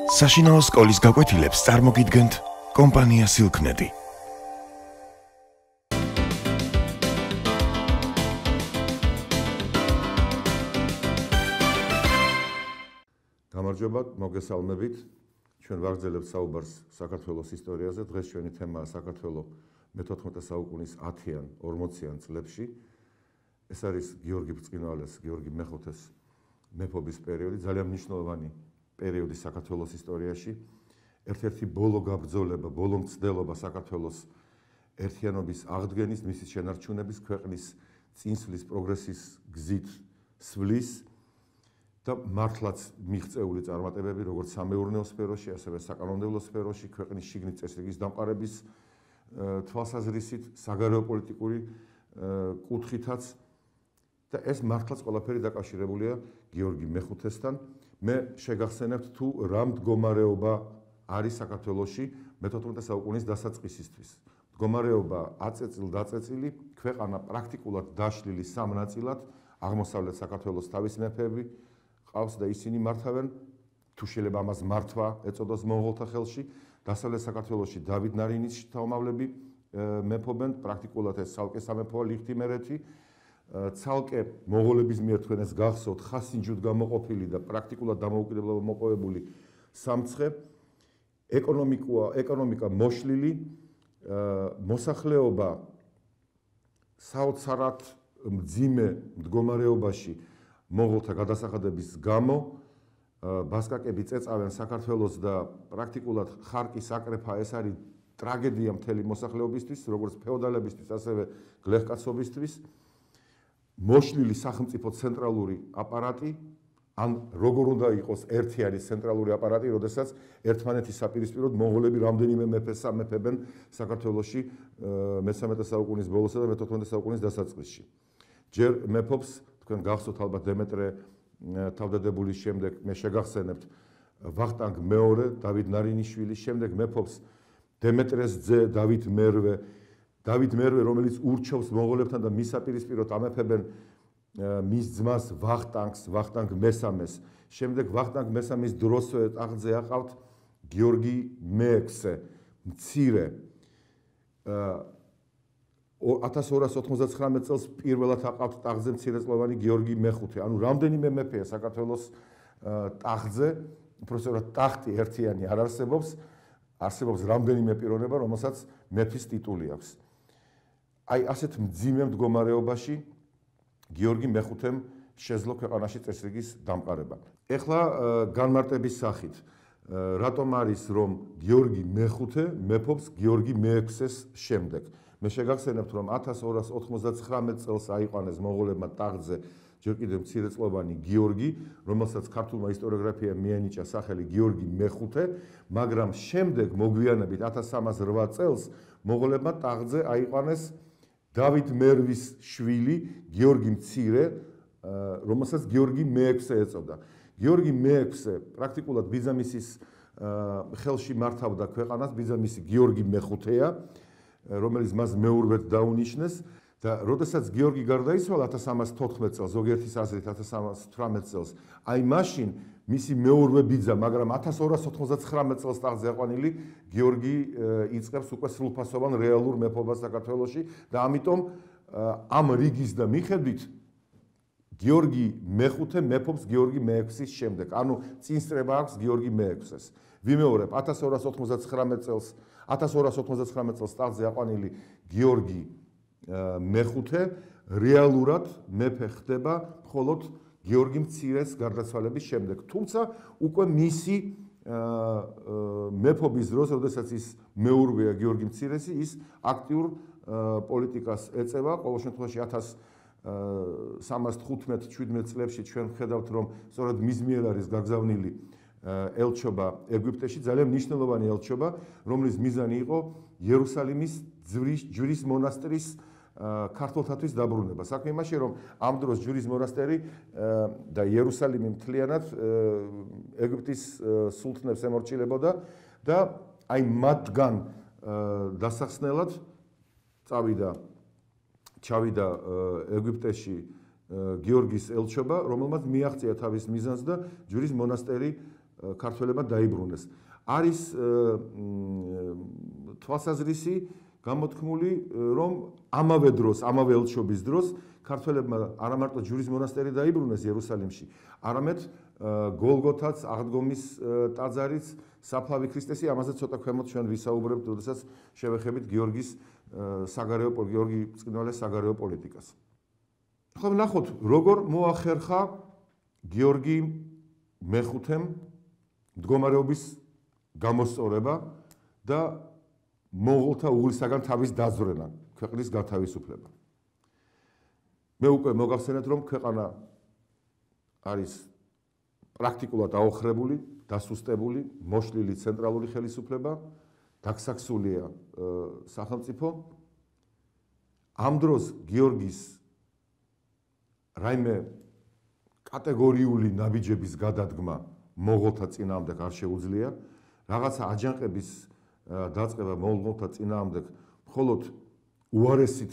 საშინაო სკოლის გაკვეთილებს წარმოგიდგენთ კომპანია Silknet. გამარჯობა, მოგესალმებით. ჩვენ ვაგრძელებთ საუბარს საქართველოს ისტორიაზე. დღეს ჩვენი თემაა საქართველო მე-14 საუკუნის 10-იან, 40-იან წლებში. ეს არის გიორგი ბრწყინვალეს, გიორგი მე-5-ის მეფობის პერიოდი, ძალიან მნიშვნელოვანი პერიოდი საქართველოს ისტორიაში. ერთ-ერთი ბოლო გაბრძოლება, ბოლო მცდელობა საქართველოს ერთიანობის აღდგენის, მისი შენარჩუნების, ქვეყნის წინსვლის, პროგრესის გზით სვლის და მართლაც მიღწეული წარმატებები, როგორც სამეურნეო სფეროში, ასევე საკანონმდებლო სფეროში, ქვეყნის შიგნით წესრიგის დამყარების თვალსაზრისით, საგარეო პოლიტიკური კუთხითაც და ეს მართლაც ყველაფერი დაკავშირებულია გიორგი მე-5-ესთან. მე შეგახსენებთ თუ რა მდგომარეობა არის საქართველოში მე-14 საუკუნის დასაწყისისთვის. მდგომარეობა აწეწილ-დაწეწილი, ქვეყანა პრაქტიკულად დაშლილი სამ ნაწილად, აღმოსავლეთ საქართველოს თავის მეფეები ყავს და ისინი მართავენ, თუ შეიძლება ამას მართვა ეწოდოს მონღოლთა ხელში, დასავლეთ საქართველოში დავით ნარინის შთამომავლები მეფობენ, პრაქტიკულად ეს ცალკე სამეფოა ლიხთიმერეთი, ცალკე მონღოლების მიერ თქვენ ეს გახსოვთ ხასინჯუდ გამოყოფილი და პრაქტიკულად დამოუკიდებლობა მოპოვებული სამცხე, ეკონომიკა მოშლილი, მოსახლეობა საოცარად მძიმე მდგომარეობაში მონღოლთა გადასახადების გამო, ბასკაკები წეწავენ საქართველოს და პრაქტიკულად ხარკის აკრეფა ეს არის ტრაგედია მთელი მოსახლეობისთვის, როგორც ფეოდალებისთვის, ასევე გლეხკაცობისთვის. მოშლილი სახელმწიფო ცენტრალური აპარატი, ან როგორ უნდა იყოს ერთიანი ცენტრალური აპარატი, როდესაც ერთმანეთის საპირისპიროდ მონღოლები რამდენიმე მეფეს ამეფებენ საქართველოში მე-13 საუკუნის ბოლოსა და მე-14 საუკუნის დასაწყისში. ჯერ მეფობს, თქვენ გახსოვთ ალბათ დემეტრე თავდადებულის შემდეგ, მე შეგახსენებთ ვახტანგ მეორე, დავით ნარინიშვილის შემდეგ მეფობს დემეტრეს ძე დავით მერვე, რომელიც ურჩევს მონღოლებთან და მის საპირისპიროდ ამეფებენ მის ძმას ვახტანგს, ვახტანგ მე-3-ს. შემდეგ ვახტანგ მე-3-ის დროსვე ტახტზე აყავთ გიორგი მე-6, მცირე. 1299 წელს პირველად აყავთ ტახტზე მცირეწლოვანი გიორგი მე-5. ანუ რამდენიმე მეფეა საქართველოს ტახტზე, უბრალოდ ტახტი ერთიანი არ არსებობს, არსებობს რამდენიმე პიროვნება, რომელსაც მეფის ტიტული აქვს. აი ასეთ მძიმე მდგომარეობაში გიორგი მე-5-ემ შეძლო ქვეყანაში წესრიგის დამყარება. ეხლა განმარტების სახით, რატომ არის რომ გიორგი მე-5 მეფობს გიორგი მე-6-ის შემდეგ. მე შეგახსენებთ რომ 1299 წელს აიყვანეს მონღოლებმა ტახტზე ჯერ კიდევ მცირეწლოვანი გიორგი, რომელსაც ქართულმა ისტორიოგრაფიამ მიენიჭა სახელი გიორგი მე-5, მაგრამ შემდეგ მოგვიანებით 1308 წელს მონღოლებმა ტახტზე აიყვანეს დავით მერვის შვილი გიორგი მცირე, რომელსაც გიორგი მე-6 ეწოდა. გიორგი მე-6 პრაქტიკულად ბიძამისის ხელში მართავდა ქვეყანას, ბიძამისი გიორგი მე-5-ია, რომელიც მას მეურვედ დაუნიშნეს და როდესაც გიორგი გარდაიცვალა 1314 წელს, ზოგიერთის აზრით 1318 წელს, აი მაშინ მისი მეურვე ბიძა, მაგრამ 1299 წელს ტახტზე აყვანილი გიორგი იწყებს უკვე სრულფასოვან რეალურ მეფობას საქართველოში და ამიტომ ამ რიგის და მიხედვით გიორგი მე-5 მეფობს გიორგი მე-6-ის შემდეგ. ანუ წინსწრება აქვს გიორგი მე-6-ს. ვიმეორებ 1299 წელს ტახტზე აყვანილი გიორგი მე-5 რეალურად მეფე ხდება მხოლოდ გიორგი მცირეს გარდაცვალების შემდეგ. თუმცა უკვე მისი მეფობის დროს, როდესაც ის მეურვეა გიორგი მცირესი, ის აქტიურ პოლიტიკას ეწევა. ყოველ შემთხვევაში 1315-17 წლებში ჩვენ ვხედავთ, რომ სწორედ მის მიერ არის გაგზავნილი ელჩობა ეგვიპტეში, ძალიან მნიშვნელოვანი ელჩობა, რომლის მიზანი იყო იერუსალიმის ჯვრის მონასტრის ქართველთათვის დაბრუნება. საქმე იმაში, რომ ამ დროს ჯვრის მონასტერი და იერუსალიმი მთლიანად ეგვიპტის სულთნებს ემორჩილებოდა და აი მათგან დასახსნელად ჩავიდა ეგვიპტეში გიორგის ელჩობა, რომელმაც მიაღწია თავის მიზანს და ჯვრის მონასტერი ქართველებმა დაიბრუნეს. არის თვალსაზრისი გამოთქმული, რომ ამავე დროს, ამავე ელჩობის დროს ქართველებმა არა მარტო ჯვრის მონასტერი დაიბრუნეს იერუსალიმში, არამედ გოლგოთაც, აღდგომის ტაძარიც, საფლავი ქრისტესი, ამაზე ცოტა ქვემოთ ჩვენ ვისაუბრებთ, როდესაც შევეხებით გიორგი ბრწყინვალეს საგარეო პოლიტიკას. ხო, ნახოთ, როგორ მოახერხა გიორგი მეხუთემ მდგომარეობის გამოსწორება და მონღოლთა უღლისაგან თავის დაზვრენა, ქვეყნის გათავისუფლება. მე უკვე მოგახსენეთ, რომ ქვეყანა არის პრაქტიკულად აოხრებული, დასუსტებული, მოშლილი ცენტრალური ხელისუფლება, დაგსაქსულია სახელმწიფო. ამ დროს გიორგის რაიმე კატეგორიული ნაბიჯების გადადგმა მონღოლთა წინააღმდეგ არ შეუძლია. რაღაცა აჯანყების დაწყება მონღოლთა წინააღმდეგ მხოლოდ უარესით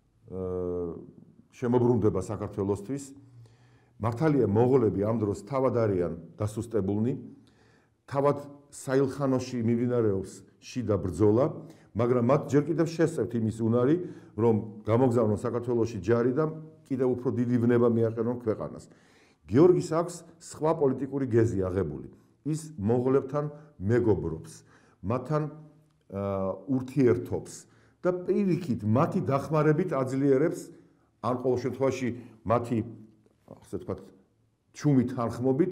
შემოbrunდება საქართველოსთვის. მართალია მონღოლები ამ დროს თავად არიან დასუსტებულნი, თავად საილხანოში მიმდინარეობს შიდა ბრძოლა, მაგრამ მათ ჯერ კიდევ შესწევთ იმის უნარი, რომ გამოგზავნონ საქართველოში ჯარი და კიდევ უფრო დიდი ვნება მიაყენონ ქვეყანას. გიორგის აქვს სხვა პოლიტიკური გეზი აღებული. ის მონღოლებთან მეგობრობს, მათთან ურთიერთობს და პირიქით მათი დახმარებით აძლიერებს, ან ყოველ შემთხვევაში მათი, ასე ვთქვათ, ჩუმი თანხმობით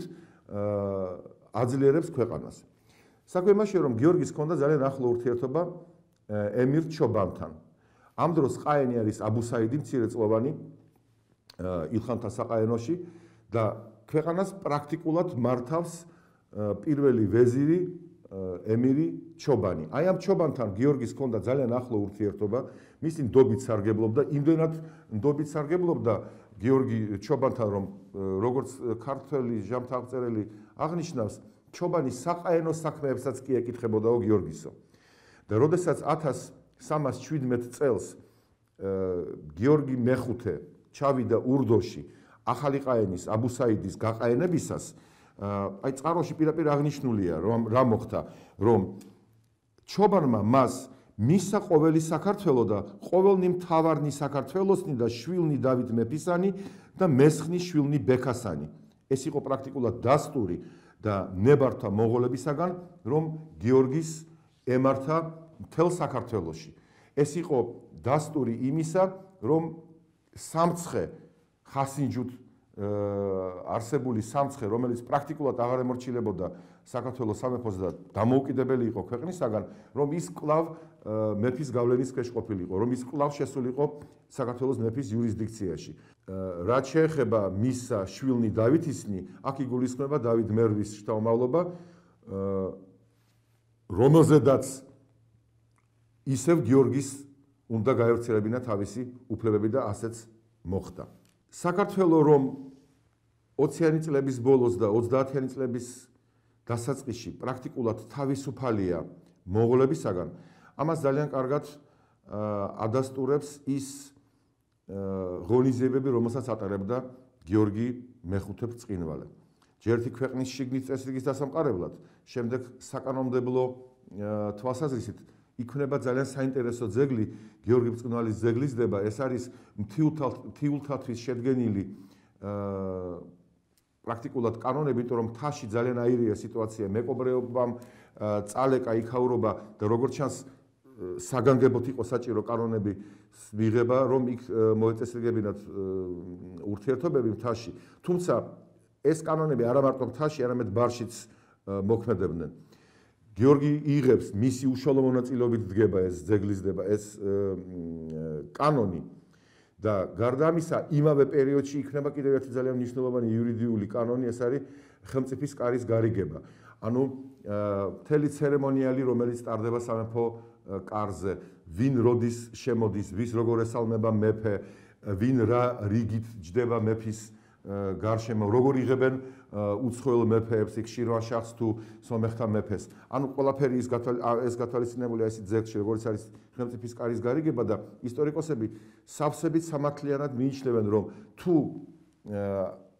აძლიერებს ქვეყანას. საქმე იმაშია, რომ გიორგის ჰქონდა ძალიან ახლო ურთიერთობა ემირ ჩობანთან. ამ დროს ყაენი არის აბუსაიდი, მცირეწლოვანი ილხანთა საყაენოში და ქვეყანას პრაქტიკულად მართავს პირველი ვეზირი ემირი ჩობანი. აი ამ ჩობანთან გიორგის ჰქონდა ძალიან ახლო ურთიერთობა, მისი ნდობით სარგებლობდა, იმდენად ნდობით სარგებლობდა გიორგი ჩობანთან, რომ როგორც ქართველი ჟამთაღწერელი აღნიშნავს, ჩობანი საყაენო საქმეებსაც კი ეკითხებოდაო გიორგისო. და როდესაც 1317 წელს გიორგი მეხუთე ჩავიდა ურდოში ახალი ყაენის აბუსაიდის გაყაენებისას, აი წყაროში პირდაპირ აღნიშნულია, რომ რა მოხდა, რომ ჩობანმა მას მისცა ყოველი საქართველო და ყოველნი მთავარნი საქართველოსნი და შვილნი დავით მეფისანი და მესხნი შვილნი ბექასანი. ეს იყო პრაქტიკულად დასტური და ნებართა მონღოლებისაგან, რომ გიორგის ემართა მთელ საქართველოში. ეს იყო დასტური იმისა, რომ სამცხე ხასინჯუთ არსებული სამცხე, რომელიც პრაქტიკულად აღარ ემორჩილებოდა საქართველოს სამეფოს და დამოუკიდებელი იყო ქვეყნისაგან, რომ ის კვლავ მეფის გავლენის ქვეშ ყოფილიყო, რომ ის კვლავ შესულიყო საქართველოს მეფის იურისდიქციაში. რაც შეეხება მის შვილნი დავითისნი, აქ იგულისხმება დავით მერვის შთამომავლობა, რომელზედაც ისევ გიორგის უნდა გაევრცელებინა თავისი უფლებები და ასეც მოხდა. საქართველო რომ 20-იანი წლების ბოლოს და 30-იანი წლების დასაწყისში პრაქტიკულად თავისუფალია მონღოლებისაგან, ამას ძალიან კარგად ადასტურებს ის ღონისძიებები, რომელსაც ატარებდა გიორგი მეხუთე ბრწყინვალე. ჯერთი ქვეყნის შიგნით წესრიგის დასამყარებლად, შემდეგ საკანონმდებლო თვალსაზრისით იქნება ძალიან საინტერესო ძეგლი, გიორგი ბრწყინვალის ძეგლის დება. ეს არის მთიულთათვის შედგენილი პრაქტიკულად კანონები, იმიტომ რომ მთაში ძალიან აირია სიტუაცია, მეკობრეობამ წალეკა, იქაურობა და როგორც ჩანს საგანგებოდ იყო საჭირო კანონები მიღება, რომ იქ მოეწესრიგებინათ ურთიერთობები მთაში. თუმცა ეს კანონები არა მარტო მთაში, არამედ ბარშიც მოქმედებდნენ. გიორგი იღებს, მისი უშუალო მონაწილეობით დგება ეს ძეგლის დება, ეს კანონი და გარდა ამისა, იმავე პერიოდში იქნება კიდევ ერთი ძალიან მნიშვნელოვანი იურიდიული კანონი, ეს არის ხელმწიფის კარის გარიგება. ანუ მთელი ცერემონიალი, რომელიც ტარდება სამეფო კარზე, ვინ როდის შემოდის, ვის როგორ ესალმება მეფე, ვინ რა რიგით ჯდება მეფის გარშემო, როგორ იღებენ უცხოელ მეფეებს, იქ შირვანშაჰს თუ სომეხთა მეფეს. ანუ ყველაფერი ეს გათვალისწინებულია ისეთ ძეგლში, როგორც არის ხელმწიფის კარის გარიგება და ისტორიკოსები სავსებით სამართლიანად მიიჩნევენ, რომ თუ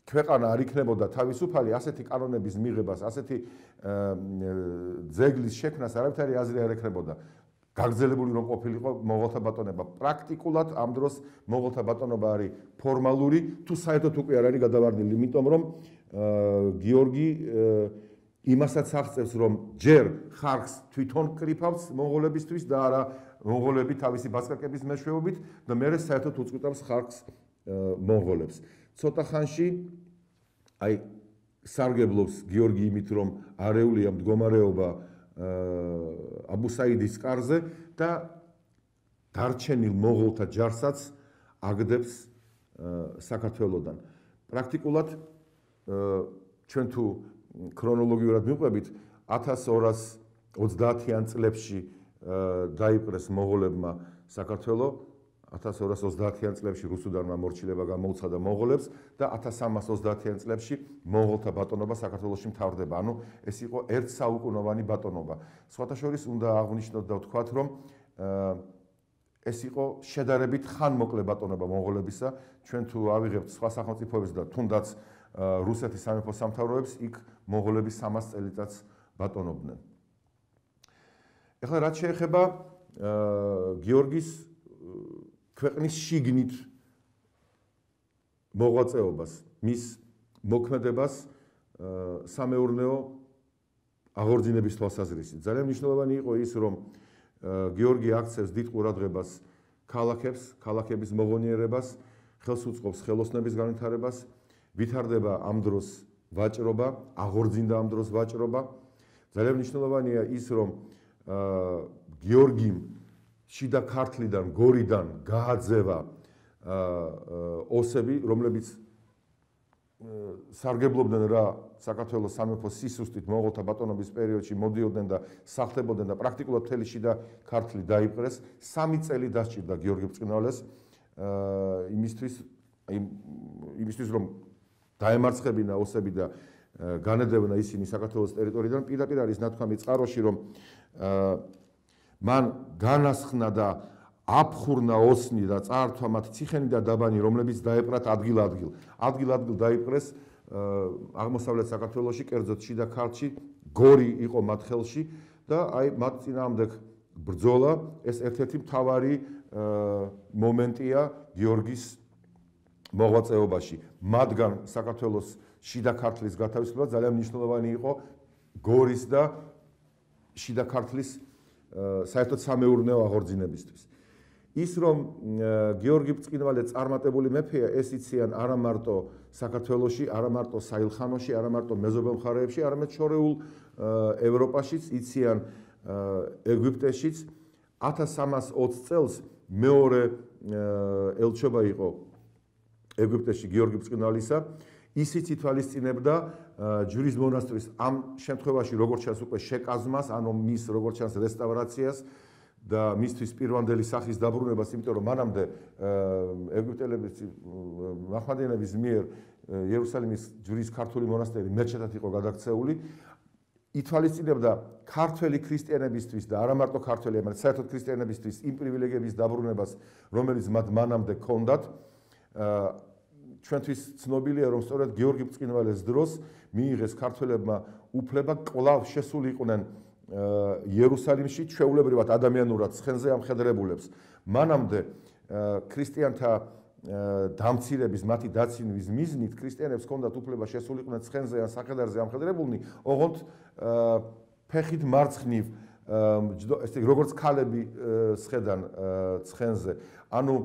ქვეყანა არ იქნებოდა თავისუფალი, ასეთი კანონების მიღებას, ასეთი ძეგლის შექმნას არავითარი აზრი არ ექნებოდა. გაგრძელებული რომ ყოფილიყო მონღოლთა ბატონება. პრაქტიკულად ამ დროს მონღოლთა ბატონობა არის ფორმალური, თუ საერთოდ უკვე არ არის გადავარდნილი, იმიტომ რომ გიორგი იმასაც აღწევს, რომ ჯერ ხარკს თვითონ კრიფავს მონღოლებისთვის და არა მონღოლები თავისი ბასკაკების მეშვეობით და მერე საერთოდ უწყვეტავს ხარკს მონღოლებს. ცოტა ხანში აი სარგებლობს გიორგი იმით, რომ არეულია მდგომარეობა აბუსაიდის კარზე და დარჩენილ მონღოლთა ჯარსაც აგდებს საქართველოდან. პრაქტიკულად ჩვენ თუ ქრონოლოგიურად მივყვებით 1230-იან წლებში დაიპყრეს მონღოლებმა საქართველო, 1230-იან წლებში რუსუდანმა მორჩილება გამოუცხადა მონღოლებს და 1330-იან წლებში მონღოლთა ბატონობა საქართველოში მთავრდება. ანუ ეს იყო ერთ საუკუნოვანი ბატონობა. სხვათა შორის უნდა აღვნიშნოთ და ვთქვათ, რომ ეს იყო შედარებით ხანმოკლე ბატონობა მონღოლებისა. ჩვენ თუ ავიღებთ სხვა სახელმწიფოებს და თუნდაც რუსეთის სამეფო სამთავროებს, იქ მონღოლები 300 წელიწადს ბატონობდნენ. ეხლა რაც შეეხება გიორგის ქვეყნის შიგნით მოღვაწეობას, მის მოქმედებას სამეურნეო აღორძინების თვალსაზრისით. ძალიან მნიშვნელოვანი იყო ის, რომ გიორგი აქცევს დიდ ყურადღებას ქალაქებს, ქალაქების მოგონიერებას, ხელს უწყობს ხელოსნების განვითარებას, ვითარდება ამ დროს ვაჭრობა, აღორძინდა ამ დროს ვაჭრობა. ძალიან მნიშვნელოვანია ის, რომ გიორგიმ შიდა ქართლიდან, გორიდან გააძევა ოსები, რომლებიც სარგებლობდნენ რა საქართველოს სამეფოს სისუსტით მონღოლთა ბატონობის პერიოდში მოდიოდნენ და სახლდებოდნენ და პრაქტიკულად მთელი შიდა ქართლი დაიპყრეს. 3 წელი დასჭირდა გიორგი ბრწყინვალეს იმისთვის რომ დაემარცხებინა ოსები და განედევნა ისინი საქართველოს ტერიტორიიდან. პირდაპირ არის ნათქვამი წყაროში, რომ მან განასხნა და აფხურნა ოსნი და წაართვა მათ ციხენი და დაბანი, რომლებიც დაეპრათ ადგილ-ადგილ. ადგილ-ადგილ დაიპყრეს აღმოსავლეთ საქართველოში, კერძოდ შიდა ქართლში, გორი იყო მათ ხელში და აი მათ წინააღმდეგ ბრძოლა ეს ერთ-ერთი მთავარი მომენტია გიორგის მოღვაწეობაში. მათგან საქართველოს შიდა ქართლის გათავისუფლება ძალიან მნიშვნელოვანი იყო გორის და შიდა ქართლის საერთოდ სამეურნეო აღორძინებისთვის. ის რომ გიორგი ბრწყინვალე წარმატებული მეფეა, ეს იციან არა მარტო საქართველოში, არა მარტო საილხანოში, არა მარტო მეზობელ მხარეებში, არამედ შორეულ ევროპაშიც, იციან ეგვიპტეშიც. 1320 წელს მეორე ელჩობა იყო ეგვიპტეში გიორგი ბრწყინვალისა. ისიც ითვალისწინებდა ჯვრის მონასტრის ამ შემთხვევაში როგორც ჩანს უკვე შეკაზმას, ანუ მის როგორც ჩანს რესტავრაციას და მისთვის პირვანდელი სახის დაბრუნებას, იმიტომ რომ მანამდე ეგვიპტელების მაჰმადიანების მიერ იერუსალიმის ჯვრის ქართული მონასტერი მეჩეთად იყო გადაქცეული. ითვალისწინებდა ქართველი ქრისტიანებისთვის და არა მარტო ქართველი, არამედ საერთოდ ქრისტიანებისთვის იმ პრივილეგიების დაბრუნებას, რომელიც მათ მანამდე ჰქონდათ. ჩვენთვის ცნობილია, რომ სწორედ გიორგი ბრწყინვალეს დროს მიიღეს ქართველებმა უფლება კვლავ შესულიყვნენ იერუსალიმში ჩვეულებრივად ადამიანურად ცხენზე ამხედრებულებს. მანამდე ქრისტიანთა დამცირების, მათი დაცინვის მიზნით ქრისტიანებს ჰქონდათ უფლება შესულიყვნენ ცხენზე ან სახედარზე ამხედრებულნი, ოღონდ ფეხით მარცხნივ, ესე როგორც ქალები სხედან ცხენზე, ანუ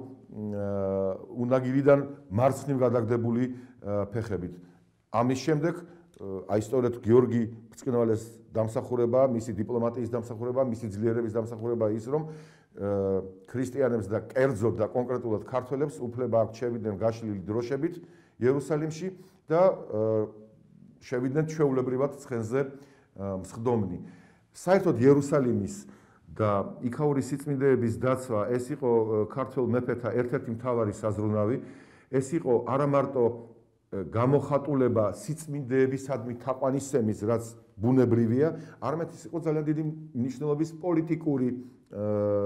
უნაგირიდან მარცხნივ გადაგდებული ფეხებით. ამის შემდეგ აი სწორედ გიორგი ბრწყინვალეს დამსახურება, მისი დიპლომატიის დამსახურება, მისი ძლიერების დამსახურება ის, რომ ქრისტიანებს და კერძოდ და კონკრეტულად ქართველებს უფლება აქვთ შევიდნენ გაშლილი დროშებით იერუსალიმში და შევიდნენ ჩვეულებრივად ცხენზე მსხდომნი. საერთოდ იერუსალიმის და იქაური სიწმინდეების დაცვა ეს იყო ქართველ მეფეთა ერთ-ერთი მთავარი საზრუნავი. ეს იყო არა მარტო გამოხატულება სიწმინდეებისადმი თაყვანისცემის, რაც ბუნებრივია, არამედ ის იყო ძალიან დიდი მნიშვნელობის პოლიტიკური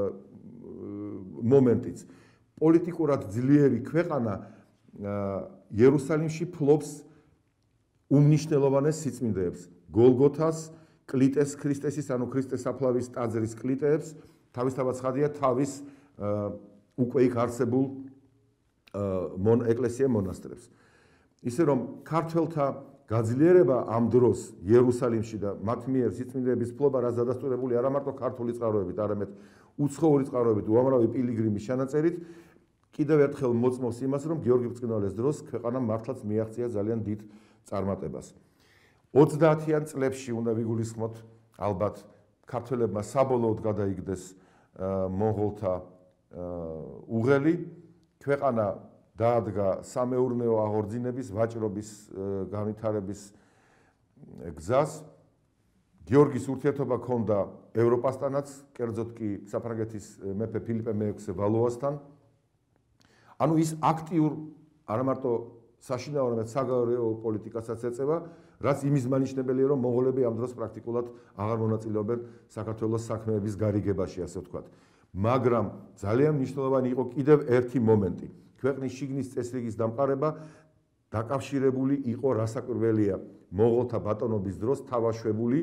მომენტიც. პოლიტიკურად ძლიერი ქვეყანა იერუსალიმში ფლობს უმნიშვნელოვანეს სიწმინდეებს, გოლგოთას, კლიტეს ქრისტესის, ანუ ქრისტეს საფლავის ტაძრის კლიტეებს, თავისთავად ცხადია თავის უკვე იქ არსებულ ეკლესია მონასტრებს. ისე რომ ქართველთა გაძლიერება ამ დროს იერუსალიმში და მათ მიერ სიწმინდეების ფლობა რაც დადასტურებული არა მარტო ქართული წყაროებით, არამედ უცხოური წყაროებით, უამრავი პილიგრიმის ჩანაწერით, კიდევ ერთხელ მოწმობს იმას, რომ გიორგი ბრწყინვალეს დროს ქვეყანამ მართლაც მიაღწია ძალიან დიდ წარმატებას. 30-იან წლებში უნდა ვიგულისხმოთ, ალბათ ქართველებმა საბოლოოდ გადაიგდეს მონღოლთა უღელი, ქვეყანა დაადგა სამეურნეო აღორძინების, ვაჭრობის განვითარების გზას. გიორგის ურთიერთობა ჰქონდა ევროპასთანაც, კერძოდ კი საფრანგეთის მეფე ფილიპე მე-6 ვალუასთან. ანუ ის აქტიურ არა მარტო საშინაო, არამედ საგარეო პოლიტიკასაც ეწევა, რაც იმის მანიშნებელია, რომ მონღოლები ამ დროს პრაქტიკულად აღარ მონაწილეობენ საქართველოს საქმეების გარიგებაში, ასე ვთქვათ. მაგრამ ძალიან მნიშვნელოვანი იყო კიდევ ერთი მომენტი. ქვეყნის შიგნის წესრიგის დამყარება დაკავშირებული იყო რასაკვირველია მონღოლთა ბატონობის დროს თავაშვებული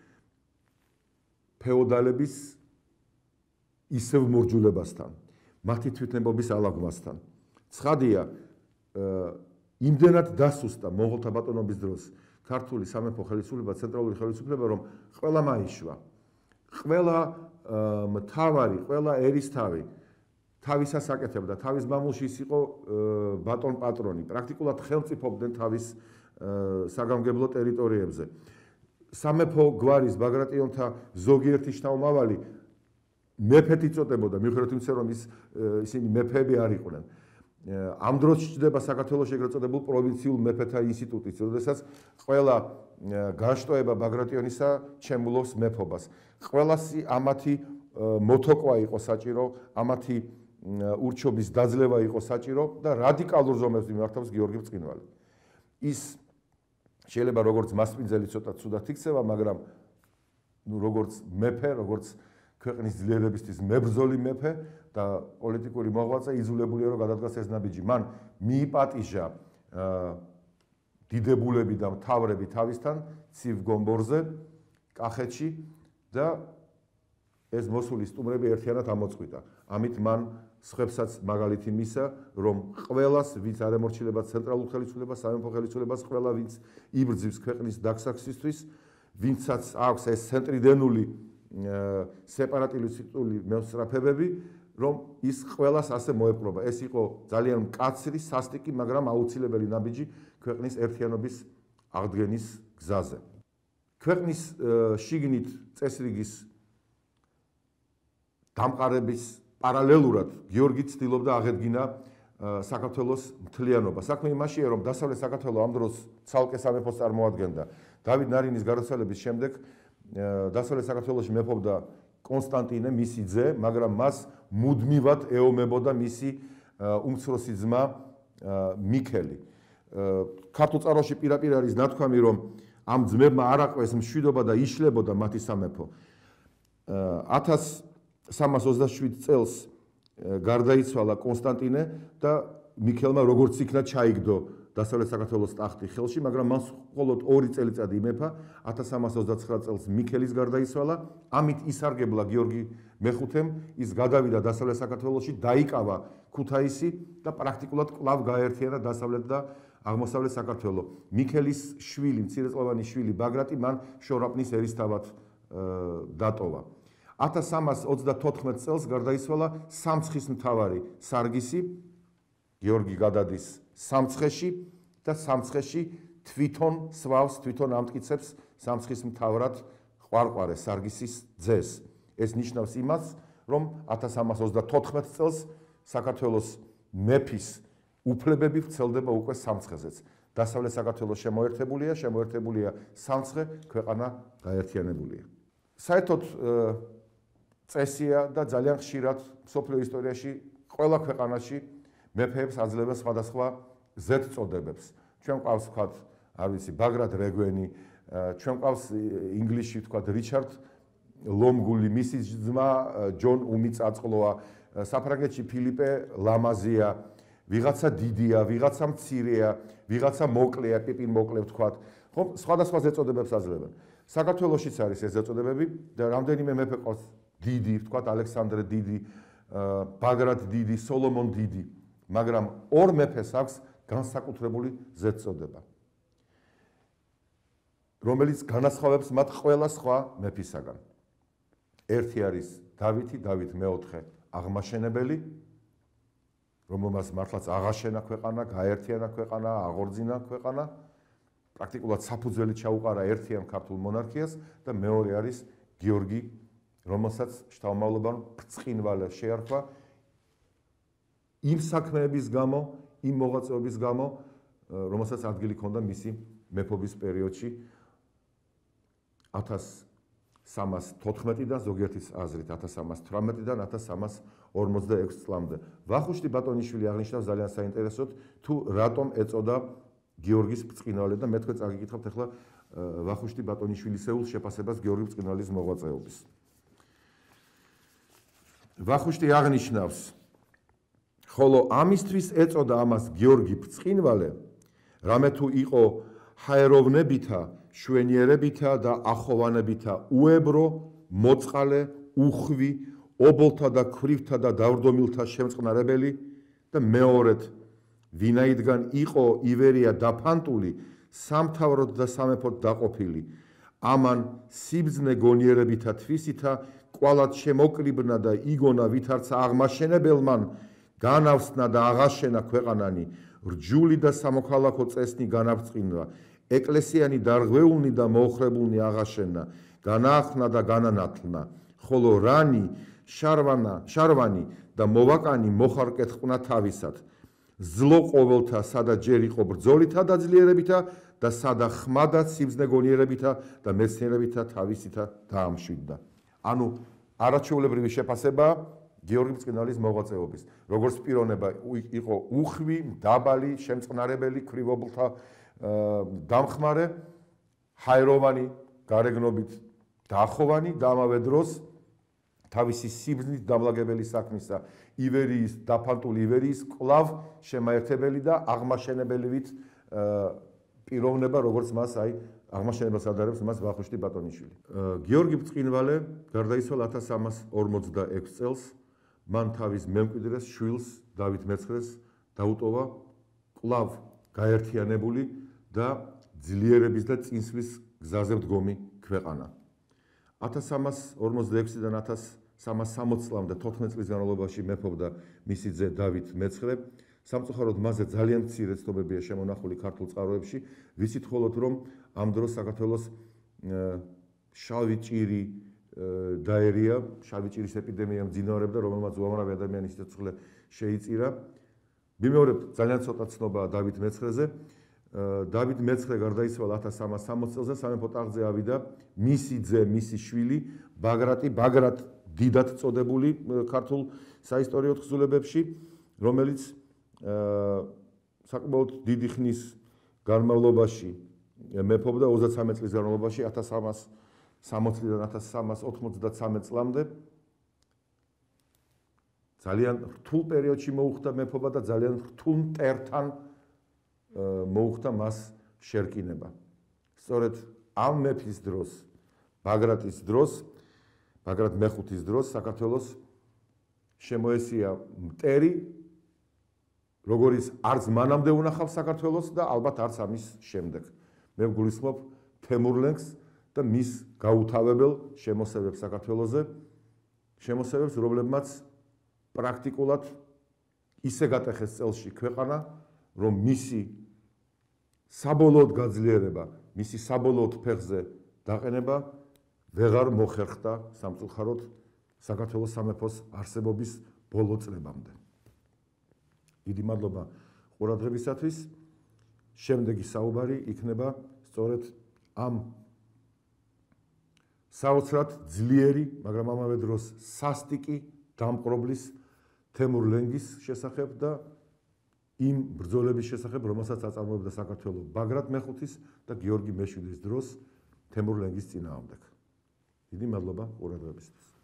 ფეოდალების ისევ მორჯულებასთან, მათი თვითნებობის ალაგმასთან. ცხადია, იმდენად დასუსტა მონღოლთა ბატონობის დროს ქართული სამეფო ხელისუფლება, ცენტრალური ხელისუფლება, რომ ყველა მაიშვა, ყველა მთავარი, ყველა ერისთავი თავისას აკეთებდა, თავის მამულში ის იყო ბატონ პატრონი, პრაქტიკულად ხელმწიფობდნენ თავის საგამგებლო ტერიტორიებზე. სამეფო გვარის ბაგრატიონთა ზოგიერთი შთამომავალი მეფედ იწოდებოდა, მიუხედავად იმისა, რომ ისინი მეფეები არ იყვნენ. ამ დროს ჩნდება საქართველოს ეგრეთ წოდებულ პროვინციულ მეფეთა ინსტიტუტიც, როდესაც ყველა განშტოება ბაგრატიონისა ჩემულობს მეფობას. ყველასი ამათი მოთოკვა იყო საჭირო, ამათი ურჩობის დაძლევა იყო საჭირო და რადიკალურ ზომებს მიმართავს გიორგი ბრწყინვალე. ის შეიძლება როგორც მასპინძელი ცოტა ცუდად იქცევა, მაგრამ როგორც მეფე, როგორც ქვეყნის ძლიერებისთვის მებრძოლი მეფე და პოლიტიკური მოღვაწე იძულებულია რომ გადადგას ეს ნაბიჯი. მან მიიპატიჟა დიდებულები და მთავრები თავისთან ცივ გომბორზე, კახეთში და ეს მოსული სტუმრები ერთიანად ამოწყვიტა. ამით მან სხვებსაც მაგალითი მისცა, რომ ყველას, ვინც არ ემორჩილება ცენტრალურ ხელისუფლებას, სამეფო ხელისუფლებას, ყველა ვინც იბრძვის ქვეყნის დაგსაქსისთვის, ვინცაც აქვს ეს ცენტრიდენული სეპარატისტული მოსწრაფებები, რომ ის ყველას ასე მოეპყრობა. ეს იყო ძალიან მკაცრი, სასტიკი, მაგრამ აუცილებელი ნაბიჯი ქვეყნის ერთიანობის აღდგენის გზაზე. ქვეყნის შიგნით წესრიგის დამყარების პარალელურად გიორგი ცდილობდა აღედგინა საქართველოს მთლიანობა. საქმე იმაშია, რომ დასავლეთ საქართველო ამ დროს ცალკე სამეფოს წარმოადგენდა. დავით ნარინის გარდაცვალების შემდეგ დასავლეთ საქართველოში მეფობდა კონსტანტინე, მისი ძე, მაგრამ მას მუდმივად ეომებოდა მისი უმცროსი ძმა მიქელი. ქართულ წყაროში პირაპირ არის ნათქვამი, რომ ამ ძმებმა არ აყვეს მშვიდობა და იშლებოდა მათი სამეფო. 1327 წელს გარდაიცვალა კონსტანტინე და მიქელმა როგორც იქნა ჩაიგდო დასავლეთ საქართველოს ტახტი ხელში, მაგრამ მას მხოლოდ 2 წელიწადი იმეფა, 1329 წელს მიქელის გარდაიცვალა, ამით ისარგებლა გიორგი მე-5-ემ, ის გადავიდა დასავლეთ საქართველოში, დაიკავა ქუთაისი და პრაქტიკულად კვლავ გააერთიანა დასავლეთ და აღმოსავლეთ საქართველო. მიქელის შვილი, მცირეწლოვანი შვილი ბაგრატი მან შორაპნის ერისთავად დატოვა. 1334 წელს გარდაიცვალა სამცხის მთავარი სარგისი, გიორგი გადადის სამცხეში და სამცხეში თვითონ სვავს, თვითონ ამტკიცებს სამცხის მთავრად ყვარყვარე სარგისის ძეს. ეს ნიშნავს იმას, რომ 1334 წელს საქართველოს მეფის უფლებები ვრცელდება უკვე სამცხეზეც. დასავლეთ საქართველოს შემოერთებულია სამცხე, ქვეყანა გაერთიანებულია. საერთოდ წესია და ძალიან ხშირად მსოფლიო ისტორიაში ყველა ქვეყანაში მეფეებს აძლევდა სხვადასხვა ზედწოდებებს. ჩვენ ყავს ვთქვათ, არ ვიცი, ბაგრატ რეგვენი, ჩვენ ყავს ინგლისში ვთქვათ რიჩარდ ლომგული, მისი ძმა ჯონ უმი წაწყლოა, საფრანგეთში ფილიპე ლამაზია, ვიღაცა დიდია, ვიღაცა მცირეა, ვიღაცა მოკლეა, პიპინ მოკლე ვთქვათ, ხო, სხვადასხვა ზეწოდებებს აძლევენ. საქართველოშიც არის ეს ზეწოდებები და რამდენიმე მეფე ყავს დიდი, ვთქვათ, ალექსანდრე დიდი, ბაგრატ დიდი, სოლომონ დიდი, მაგრამ ორ მეფეს აქვს განსაკუთრებული ზეწოდება, რომელიც განასხვავებს მათ ყველა სხვა მეფისაგან. ერთი არის დავითი, დავით მეოთხე აღმაშენებელი, რომელმაც მართლაც აღაშენა ქვეყანა, გააერთიანა ქვეყანა, აღორძინა ქვეყანა, პრაქტიკულად საფუძველი ჩაუყარა ერთიან ქართულ მონარქიას და მეორე არის გიორგი, რომელსაც შთამომავლობამ ბრწყინვალე შეარქვა იმ საქმეების გამო, იმ მოღვაწეობის გამო, რომელსაც ადგილი ჰქონდა მისი მეფობის პერიოდში 1314-დან, ზოგიერთის აზრით 1318-დან 1346 წლამდე. ვახუშტი ბატონიშვილი აღნიშნავს ძალიან საინტერესოდ, თუ რატომ ეწოდა გიორგის ბრწყინვალე და მე თქვენ წაგიკითხავთ ახლა ვახუშტი ბატონიშვილისეულ შეფასებას გიორგი ბრწყინვალის მოღვაწეობის. ვახუშტი აღნიშნავს, ხოლო ამისთვის ეწოდა ამას გიორგი ბრწყინვალე, რამე თუ იყო ჰაეროვნებითა, შვენიერებითა და ახოვანებითა უებრო, მოწყალე, უხვი, ობოლთა და ქვრივთა და დავრდომილთა შემწყნარებელი და მეორედ ვინაიდან იყო ივერია დაფანტული, სამთავროდ და სამეფოდ დაყოფილი, ამან სიბრძნე გონიერებითა თვისითა კვალად შემოკრიბნა და იგონა ვითარცა აღმაშენებელმან განავსნა და აღაშენა ქვეყანანი, რჯული და სამოქალაქო წესნი განაბრწყინდა, ეკლესიანი დარღვეულნი და მოხრებულნი აღაშენა, განაახსნა და განანათლნა, ხოლო რანი, შარვანი და მოვაკანი მოხარკეთყნა თავისად. ზლო ყოველთა სადა ჯერ იყო ბრძოლითა და ძლიერებითა და სადა ხმადა სიბრძნე გონიერებითა და მეცნიერებითა თავისითა დაამშვიდდა. ანუ არაჩვეულებრივი შეფასება გიორგი ბრწყინვალის მოღვაწეობის. როგორც პიროვნება იყო უხვი, დაბალი, შემწყნარებელი, ქვრივობლთა დამხმარე, ჰაეროვანი, გარეგნობით დაახოვანი და ამავე დროს თავისი სიბრძნით დამლაგებელი საქმისა ივერიის დაფანტული ივერიის კვლავ შემაერთებელი და აღმაშენებელივით პიროვნება, როგორც მას აღმაშენებელს ადარებს მას ვახუშტი ბატონიშვილი. გიორგი ბრწყინვალე გარდაიცვალა 1346 წელს, მან თავის მემკვიდრეს შვილს დავით მეცხრეს დაუტოვა კვლავ გაერთიანებული და ძლიერების და წინსვლის გზაზე მდგომი ქვეყანა. 1346-დან 1360 წლამდე 14 წლის განმავლობაში მეფობდა მისი ძე დავით მეცხრე. სამწუხაროდ მასზე ძალიან მცირე ცნობებია შემონახული ქართულ წყაროებში. ვიცით მხოლოდ რომ ამ დროს საქართველოს შავი ჭირი დაერია, შავი ჭირის ეპიდემია მძინავარებდა, რომელმაც უამრავი ადამიანის სიცოცხლე შეიწირა. მიმეორებ ძალიან ცოტა ცნობაა დავით მეცხრეზე. დავით მეცხრე გარდაიცვალა 1360 წელს და სამეფო ტახტზე ავიდა მისი ძე, მისი შვილი ბაგრატ დიდად წოდებული ქართულ საისტორიო თხზულებებში, რომელიც საკმაოდ დიდი ხნის განმავლობაში მეფობდა 33 წლის განმავლობაში 1360-დან 1393 წლამდე. ძალიან რთულ პერიოდში მოუხდა მეფობა და ძალიან რთულ მტერთან მოუხდა მას შერკინება. სწორედ ამ მეფის დროს, ბაგრატის დროს, ბაგრატ მეხუთის დროს საქართველოს შემოესია მტერი, როგორც არც მანამდე უნახავს საქართველოს და ალბათ არც ამის შემდეგ. მე გულისხმობ თემურლენგს და მის გაუთავებელ შემოსევებს საქართველოზე, შემოსევებს, რომლებმაც პრაქტიკულად ისე გატეხეს წელში ქვეყანა, რომ მისი საბოლოოდ გაძლიერება, მისი საბოლოოდ ფეხზე დაყენება ვეღარ მოხერხდა სამწუხაროდ საქართველოს სამეფოს არსებობის ბოლო წლებამდე. დიდი მადლობა ყურადღებისათვის. შემდეგი საუბარი იქნება სწორედ ამ საოცრად ძლიერი, მაგრამ ამავე დროს სასტიკი დამპყრობლის თემურლენგის შესახებ და იმ ბრძოლების შესახებ, რომელსაც აწარმოებდა საქართველო ბაგრატ მეხუთის და გიორგი მეშვიდის დროს თემურლენგის წინააღმდეგ. დიდი მადლობა ყურადღებისთვის.